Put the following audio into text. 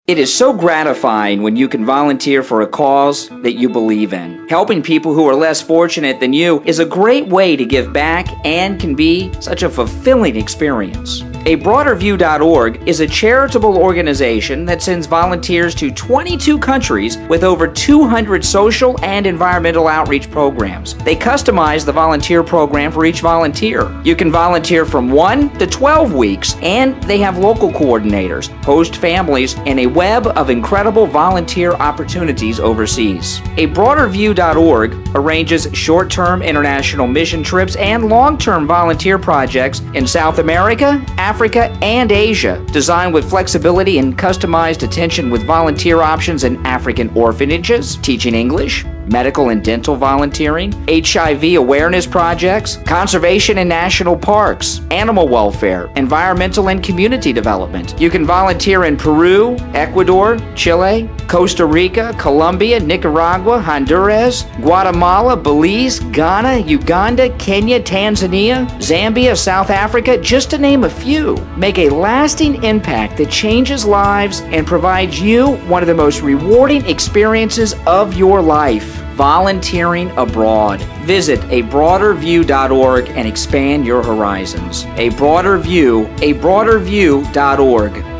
It is so gratifying when you can volunteer for a cause that you believe in. Helping people who are less fortunate than you is a great way to give back and can be such a fulfilling experience. ABroaderView.org is a charitable organization that sends volunteers to 22 countries with over 200 social and environmental outreach programs. They customize the volunteer program for each volunteer. You can volunteer from 1 to 12 weeks, and they have local coordinators, host families, and a web of incredible volunteer opportunities overseas. ABroaderView.org arranges short-term international mission trips and long-term volunteer projects in South America, Africa, and Asia, designed with flexibility and customized attention with volunteer options in African orphanages, teaching English, medical and dental volunteering, HIV awareness projects, conservation in national parks, animal welfare, environmental and community development. You can volunteer in Peru, Ecuador, Chile, Costa Rica, Colombia, Nicaragua, Honduras, Guatemala, Belize, Ghana, Uganda, Kenya, Tanzania, Zambia, South Africa, just to name a few. Make a lasting impact that changes lives and provides you one of the most rewarding experiences of your life. Volunteering abroad. Visit abroaderview.org and expand your horizons. A Broader View, abroaderview.org.